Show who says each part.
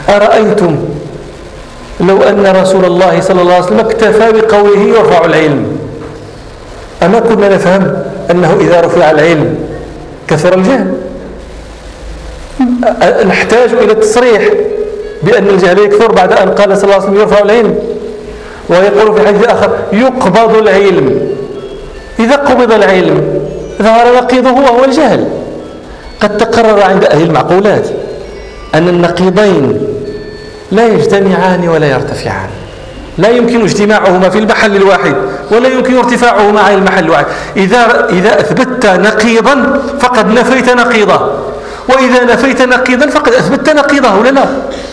Speaker 1: أرأيتم لو أن رسول الله صلى الله عليه وسلم اكتفى بقوله يرفع العلم، أما كنا نفهم أنه إذا رفع العلم كثر الجهل؟ نحتاج إلى التصريح بأن الجهل يكثر بعد أن قال صلى الله عليه وسلم يرفع العلم، ويقول في حديث آخر يقبض العلم. إذا قبض العلم ظهر نقيضه وهو الجهل. قد تقرر عند أهل المعقولات أن النقيضين لا يجتمعان ولا يرتفعان، لا يمكن اجتماعهما في المحل الواحد ولا يمكن ارتفاعهما عن المحل الواحد. إذا أثبتت نقيضا فقد نفيت نقيضه، وإذا نفيت نقيضا فقد أثبتت نقيضه، ولا لا؟